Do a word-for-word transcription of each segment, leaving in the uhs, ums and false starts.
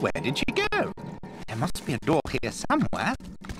Where did she go? There must be a door here somewhere.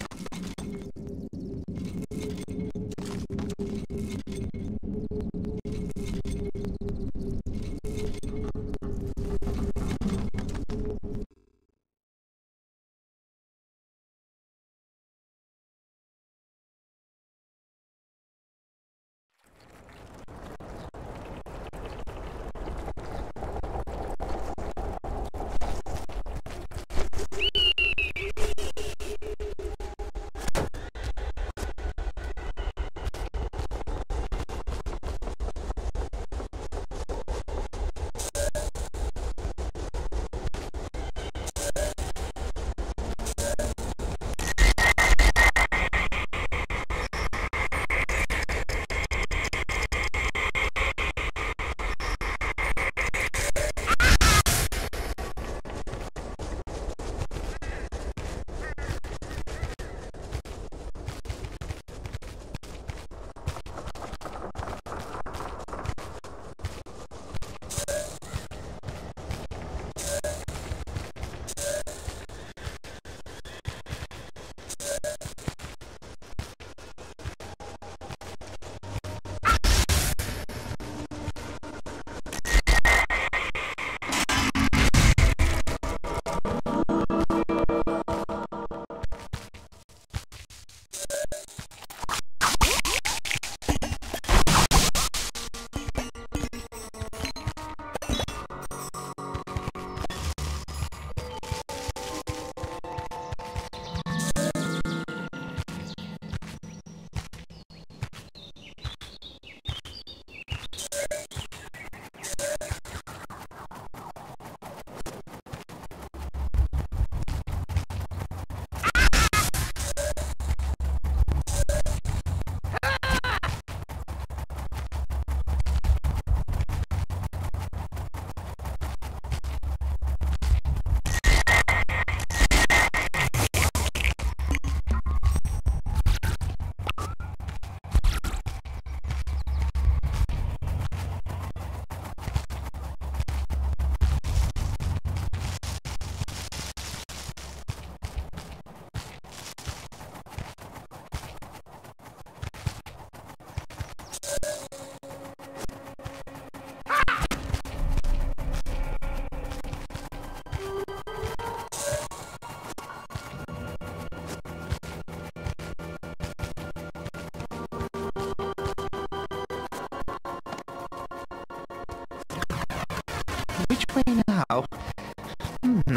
Which way now? Hmm.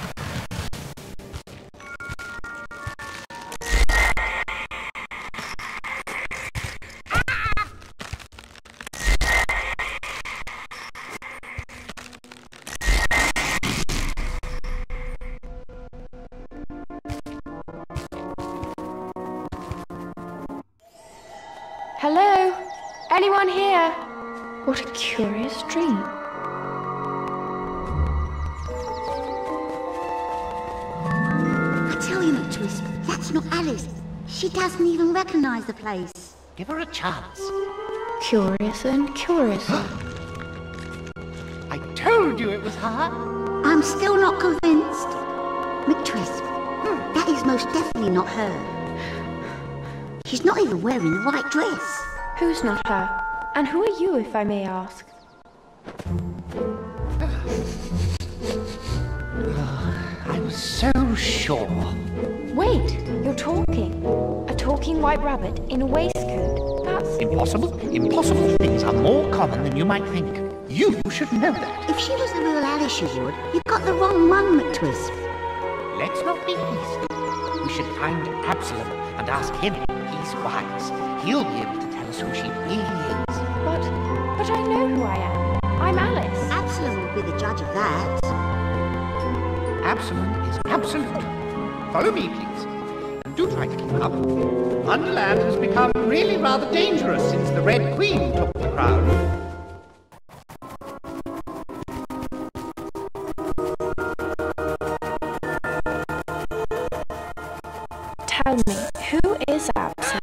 Hello? Anyone here? What a curious dream. I tell you, Twist, that's not Alice. She doesn't even recognise the place. Give her a chance. Curious and curiouser. I told you it was her. I'm still not convinced. McTwist, that is most definitely not her. She's not even wearing the right dress. Who's not her? And who are you, if I may ask? I was so sure. Wait, you're talking. A talking white rabbit in a waistcoat. That's... Impossible? Impossible things are more common than you might think. You should know that. If she was the real Alice, you would. You've got the wrong one, McTwist. Let's not be hasty. We should find Absalom and ask him. He's wise. He'll be able to tell us who she really is. But, but I know who I am. I'm Alice. Absalom will be the judge of that. Absalom is absolute. Follow me, please. And do try to keep up. Wonderland has become really rather dangerous since the Red Queen took the crown. Tell me, who is Absalom?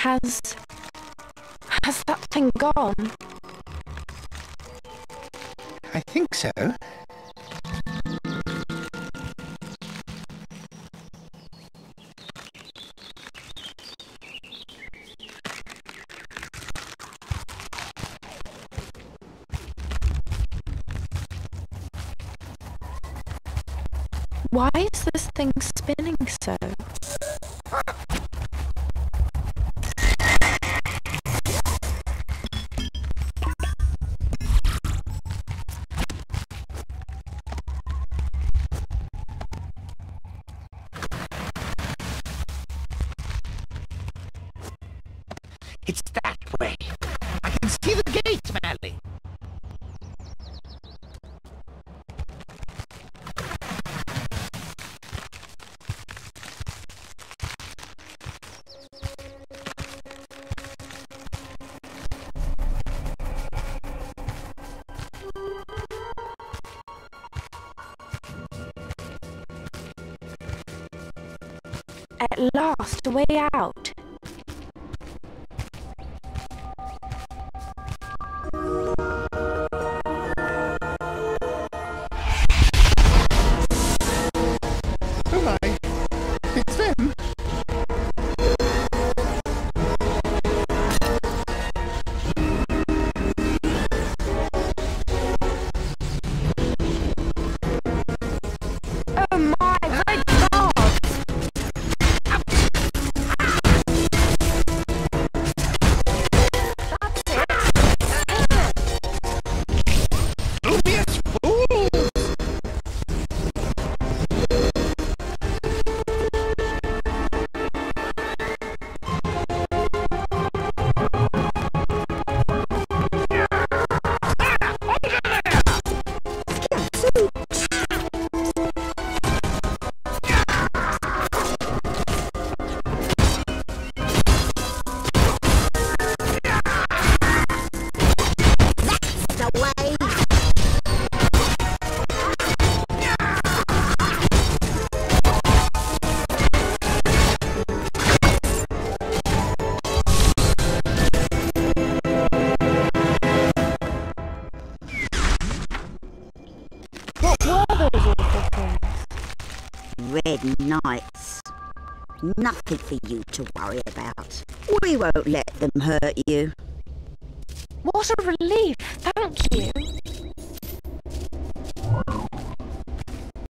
Has... has that thing gone? I think so. Why is this thing spinning so? It's that way. I can see the gate, Mally. At last, a way out. Oh my, it's them. Oh my, my God! Obius fools! What were those awful things? Red Knights. Nothing for you to worry about. We won't let them hurt you. What a relief, thank you.